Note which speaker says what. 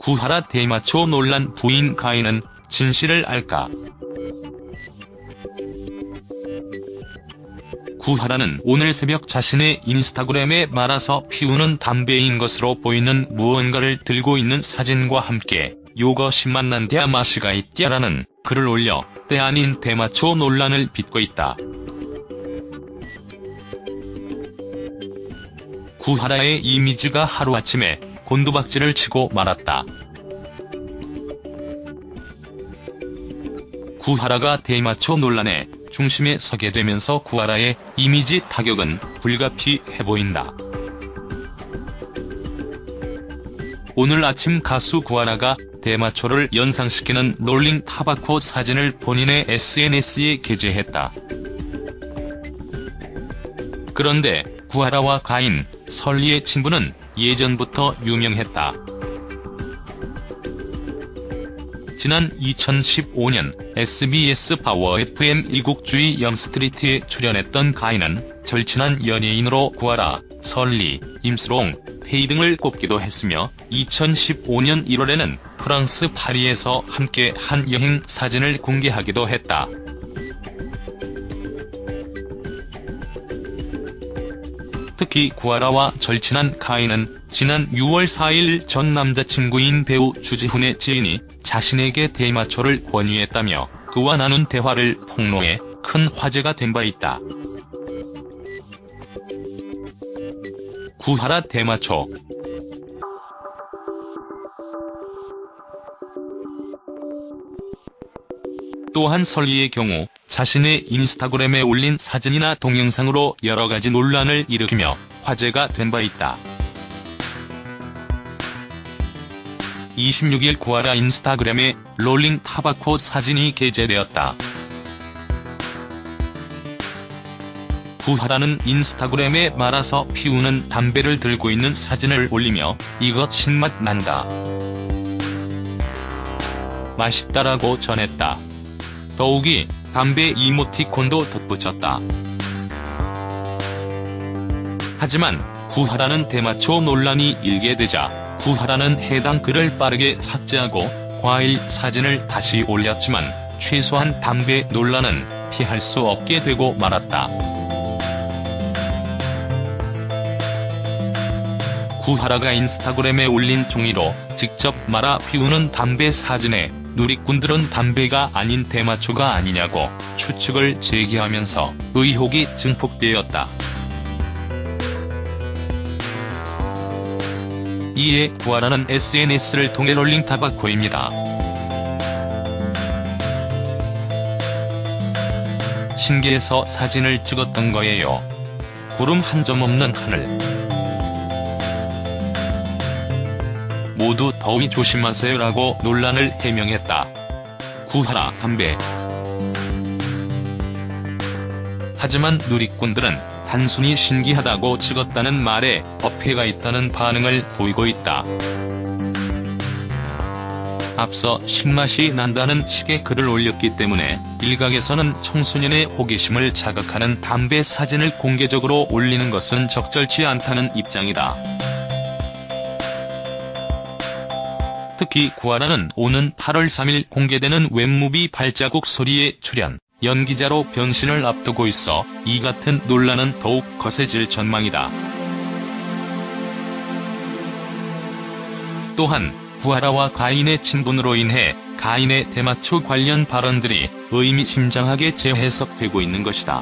Speaker 1: 구하라 대마초 논란 부인 가인은 진실을 알까? 구하라는 오늘 새벽 자신의 인스타그램에 말아서 피우는 담배인 것으로 보이는 무언가를 들고 있는 사진과 함께 요것이 만난 대마시가 있디라는 글을 올려 때 아닌 대마초 논란을 빚고 있다. 구하라의 이미지가 하루아침에 곤두박질을 치고 말았다. 구하라가 대마초 논란의 중심에 서게 되면서 구하라의 이미지 타격은 불가피해 보인다. 오늘 아침 가수 구하라가 대마초를 연상시키는 롤링 타바코 사진을 본인의 SNS에 게재했다. 그런데 구하라와 가인, 설리의 친분은 예전부터 유명했다. 지난 2015년 SBS 파워 FM 이국주의 영스트리트에 출연했던 가인은 절친한 연예인으로 구하라, 설리, 임수롱, 페이 등을 꼽기도 했으며 2015년 1월에는 프랑스 파리에서 함께 한 여행 사진을 공개하기도 했다. 특히 구하라와 절친한 가인은 지난 6월 4일 전 남자친구인 배우 주지훈의 지인이 자신에게 대마초를 권유했다며 그와 나눈 대화를 폭로해 큰 화제가 된 바 있다. 구하라 대마초. 또한 설리의 경우 자신의 인스타그램에 올린 사진이나 동영상으로 여러가지 논란을 일으키며 화제가 된 바 있다. 26일 구하라 인스타그램에 롤링 타바코 사진이 게재되었다. 구하라는 인스타그램에 말아서 피우는 담배를 들고 있는 사진을 올리며 이것 신맛 난다. 맛있다라고 전했다. 더욱이 담배 이모티콘도 덧붙였다. 하지만 구하라는 대마초 논란이 일게 되자 구하라는 해당 글을 빠르게 삭제하고 과일 사진을 다시 올렸지만 최소한 담배 논란은 피할 수 없게 되고 말았다. 구하라가 인스타그램에 올린 종이로 직접 말아 피우는 담배 사진에 누리꾼들은 담배가 아닌 대마초가 아니냐고 추측을 제기하면서 의혹이 증폭되었다. 이에 구하라는 SNS를 통해 롤링 타바코입니다. 신기해서 사진을 찍었던 거예요. 구름 한 점 없는 하늘. 모두 더위 조심하세요라고 논란을 해명했다. 구하라 담배. 하지만 누리꾼들은 단순히 신기하다고 찍었다는 말에 어폐가 있다는 반응을 보이고 있다. 앞서 신맛이 난다는 식의 글을 올렸기 때문에 일각에서는 청소년의 호기심을 자극하는 담배 사진을 공개적으로 올리는 것은 적절치 않다는 입장이다. 특히 구하라는 오는 8월 3일 공개되는 웹무비 발자국 소리에 출연, 연기자로 변신을 앞두고 있어 이 같은 논란은 더욱 거세질 전망이다. 또한 구하라와 가인의 친분으로 인해 가인의 대마초 관련 발언들이 의미심장하게 재해석되고 있는 것이다.